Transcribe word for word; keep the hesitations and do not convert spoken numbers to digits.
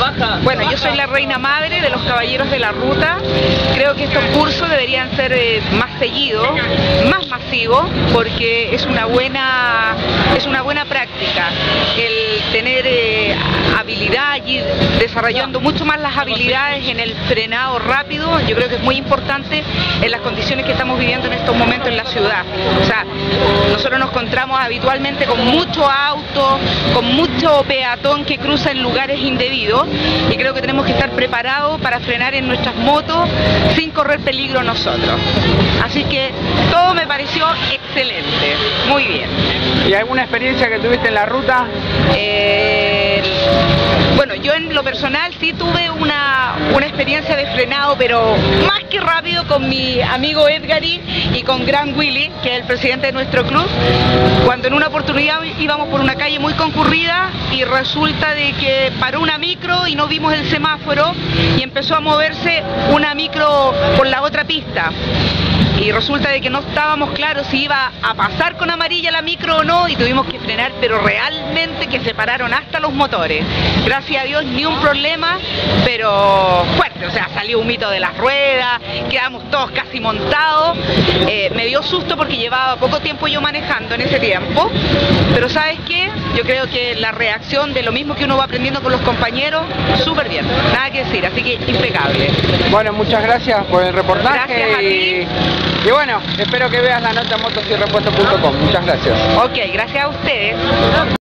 Bueno, yo soy la reina madre de los caballeros de la ruta. Creo que estos cursos deberían ser eh, más seguidos, más masivos, porque es una buena, es una buena práctica el tener eh, habilidad y desarrollando mucho más las habilidades en el frenado rápido. Yo creo que es muy importante en las condiciones que estamos viviendo en estos momentos en la ciudad. O sea, nosotros nos encontramos habitualmente con mucho auto, con mucho peatón que cruza en lugares indebidos, y creo que tenemos que estar preparados para frenar en nuestras motos sin correr peligro nosotros. Así que todo me pareció excelente, muy bien. ¿Y alguna experiencia que tuviste en la ruta? Eh, bueno, yo en lo personal sí tuve una, una experiencia de frenado, pero más que rápido, con mi amigo Edgary y con Gran Willy, que es el presidente de nuestro club, cuando en una oportunidad íbamos por una calle muy concurrida y resulta de que paró una micro y no vimos el semáforo y empezó a moverse una micro por la otra pista. Y resulta de que no estábamos claros si iba a pasar con amarilla la micro o no, y tuvimos que frenar, pero realmente que se pararon hasta los motores. Gracias a Dios ni un problema, pero fuerte, o sea, salió humito de las ruedas, quedamos todos casi montados. Eh, me dio susto porque llevaba poco tiempo yo manejando en ese tiempo, pero ¿sabes qué? Yo creo que la reacción de lo mismo que uno va aprendiendo con los compañeros, súper bien, nada que decir, así que impecable. Bueno, muchas gracias por el reportaje. Gracias a ti. Y bueno, espero que veas la nota motos y repuestos punto com. Muchas gracias. Ok, gracias a ustedes.